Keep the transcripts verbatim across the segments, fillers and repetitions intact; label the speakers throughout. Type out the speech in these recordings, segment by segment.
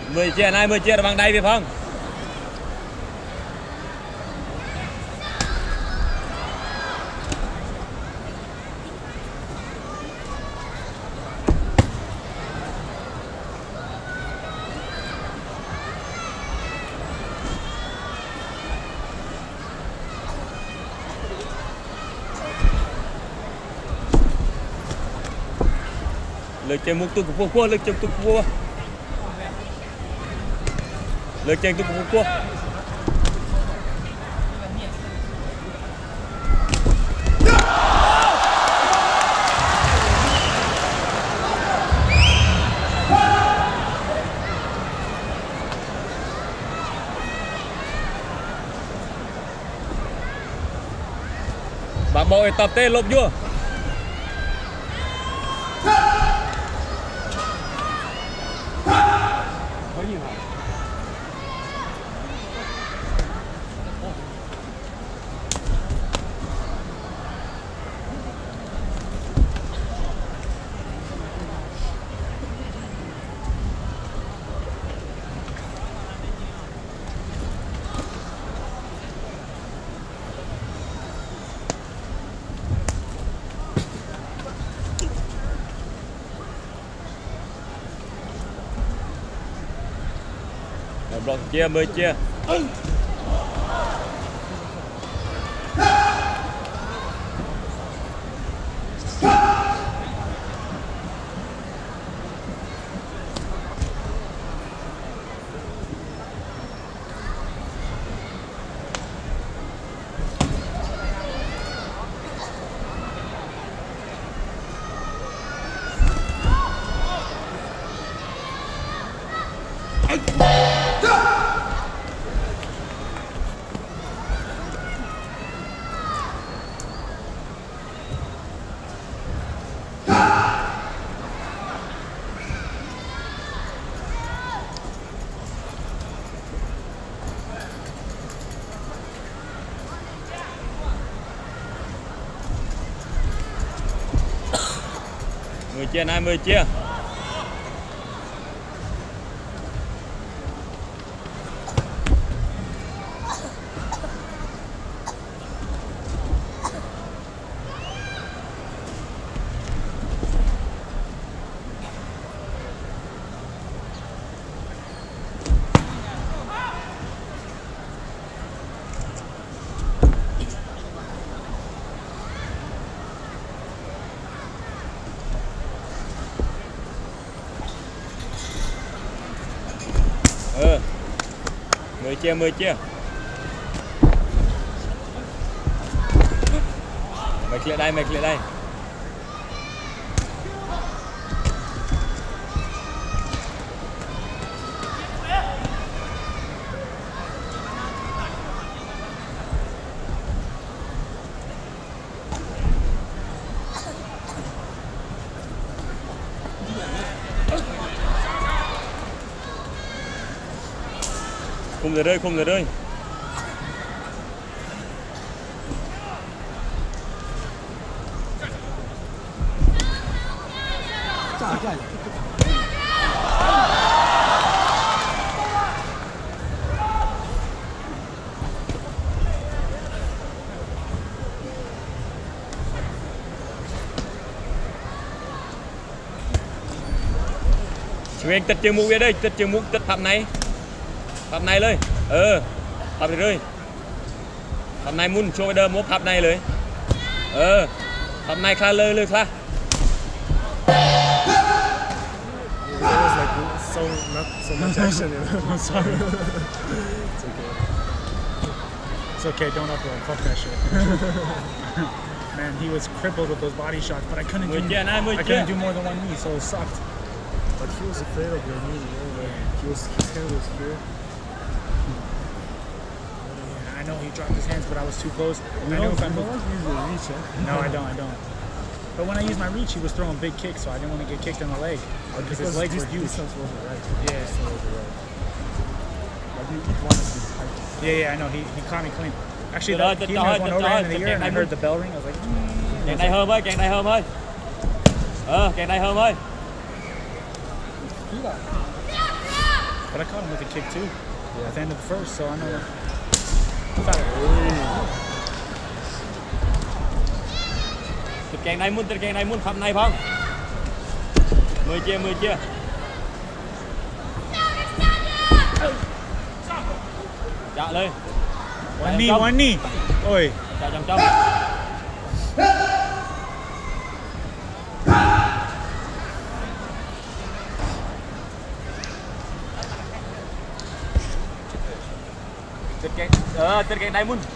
Speaker 1: mười chia này mười chia là bằng đây phải không? Lực chân một tung của cua, lực chân tung của cua, lực chân tung của cua. Bạn bội tập tê lộp vua. Block chia mười chia. mười chia hai mươi chia. Ừ. mười chia mười chia. Mày lại đây, mày lại đây. Không thể rơi, không thể rơi. Chúng anh tật chiều mũ về đây, tật chiều mũ, tật phạm này. Phạm nàyเลยเออพับไปเลยพับในมุนโชว์ไปเดิมมุกพับในเลยเออพับในคลาเลยเลยคลา
Speaker 2: So not so much action, you know. I'm sorry. It's okay. It's okay. Don't upload. Fuck that shit. Man, he was crippled with those body shots, but I couldn't do. I couldn't do more than one knee, so it sucked.
Speaker 3: But he was afraid of your knee. You know, like he was, his hand was here.
Speaker 2: I know he dropped his hands, but I was too close.
Speaker 3: You
Speaker 2: I
Speaker 3: know,
Speaker 2: know if I
Speaker 3: you
Speaker 2: moved.
Speaker 3: don't use your reach, huh?
Speaker 2: No, I don't. I don't. But when I used my reach, he was throwing big kicks, so I didn't want to get kicked in the leg because his legs
Speaker 3: this
Speaker 2: were huge.
Speaker 3: Distance wasn't right.
Speaker 2: Yeah.
Speaker 3: Distance wasn't right. But you eat one of these heights.
Speaker 2: Yeah, yeah, I know. He he caught me clean. Actually, the, he even has one overhand in the ear, and I heard the bell ring. I was like, mm.
Speaker 1: Càng đây hơn ơi, càng đây hơn ơi. Ờ, càng đây hơn ơi.
Speaker 2: But but I caught him with a kick too
Speaker 3: Yeah.
Speaker 2: at the end of the first, so I know.
Speaker 3: Hey.
Speaker 1: ติดแกงในมุนติดแกงในมุนพับในพ้องมือเจียมือเจียจะเลย
Speaker 2: One knee, one knee. Oi.
Speaker 1: จะจำจ้องติดแกงเออติดแกงในมุน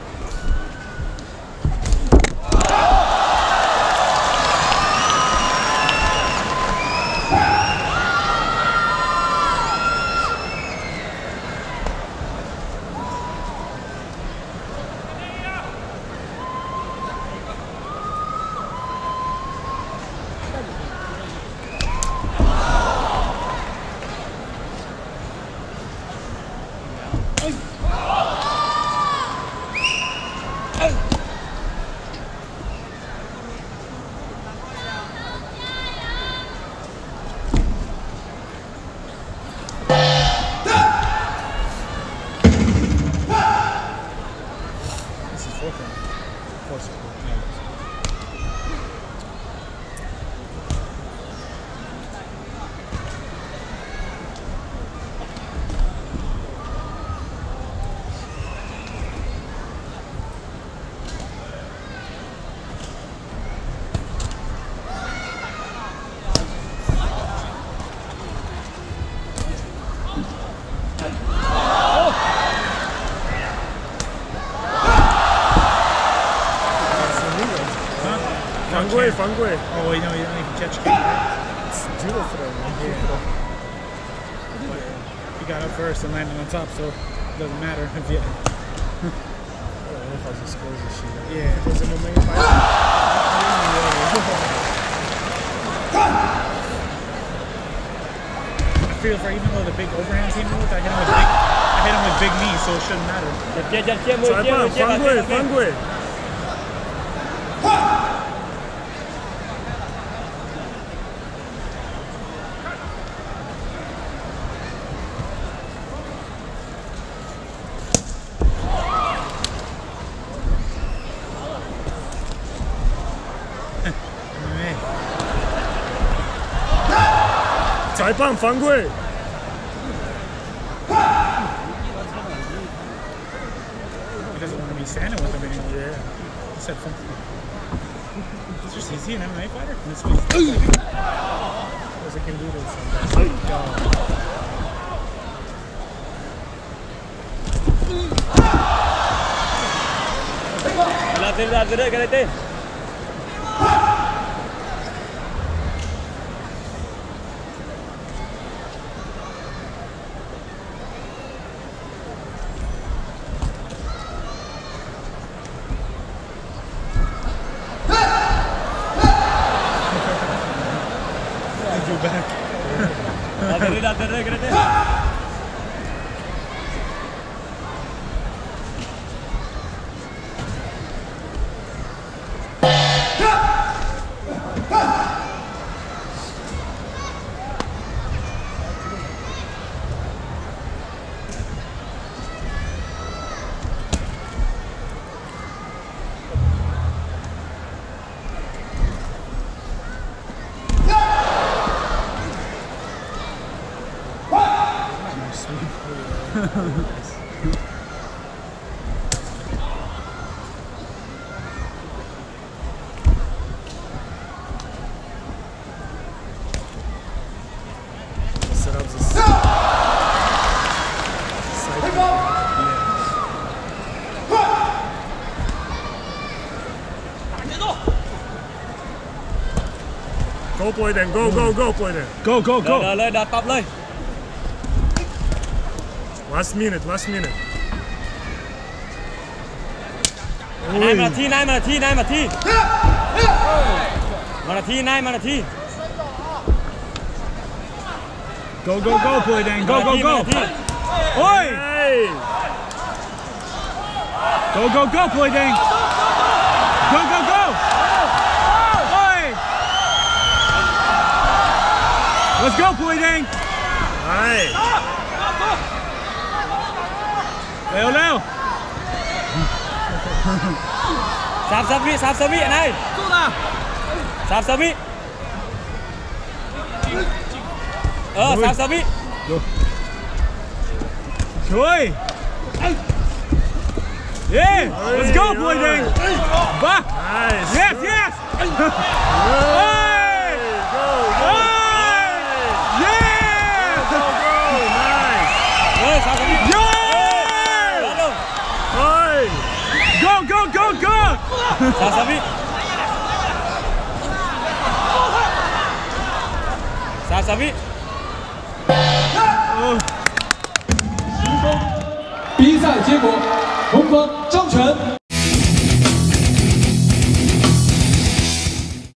Speaker 3: Fangway, Fangway.
Speaker 2: Oh, wait, no, you don't even catch kick, right?
Speaker 3: It's judo throw, man.
Speaker 2: Yeah. But he got up first and landed on top, so it doesn't matter if you.
Speaker 3: I don't know if I just close this shit.
Speaker 2: Yeah.
Speaker 3: Because in the main fight.
Speaker 2: I feel for even though the big overhand came in with, I hit him with big, I hit him with big knees, so it shouldn't matter.
Speaker 1: จะเจียจะเจียมือเจียมือเจีย
Speaker 3: Fangway, Fangway. Taipan, Fangway.
Speaker 2: He doesn't want to be standing with him anymore.
Speaker 3: Yeah.
Speaker 2: He said something. It's just, is he an M M A fighter? That's what he's doing.
Speaker 3: Because I can do this.
Speaker 1: là tên ra từ đây cái này tên là từ đây ra từ đây cái này tên
Speaker 3: Set up this side. Go Ploidaeng, go, go, go Ploidaeng.
Speaker 2: Go, go, go.
Speaker 1: Lên lên đặt tập lên
Speaker 3: Last minute, last minute.
Speaker 1: này mà là thi này mà là thi này mà thi mà là thi này mà là thi
Speaker 2: Go, go, go, Ploidaeng. Go,
Speaker 1: Mà là
Speaker 2: go,
Speaker 1: thi, mà
Speaker 2: go.
Speaker 1: là thi.
Speaker 2: Oi!
Speaker 3: Hey!
Speaker 2: Go, go, go, Ploidaeng. Go, go, go. Oi! Let's go, Ploidaeng.
Speaker 3: Hey!
Speaker 2: เร็วเร็ว
Speaker 1: สามสิบวิสามสิบวิไหนสามสิบวิเออสามสิบวิ
Speaker 2: ช่วย Yeah let's go Ploidaeng บ้า
Speaker 3: Nice.
Speaker 2: yes yes
Speaker 3: Hey, go, go.
Speaker 2: yeah
Speaker 3: Go, go. Nice.
Speaker 1: เออสามสิบวิ
Speaker 2: yo
Speaker 1: เร็ว
Speaker 3: Hey.
Speaker 2: go go go go
Speaker 1: สามสิบวิสามสิบวิ
Speaker 4: 比赛结果，红方张晨。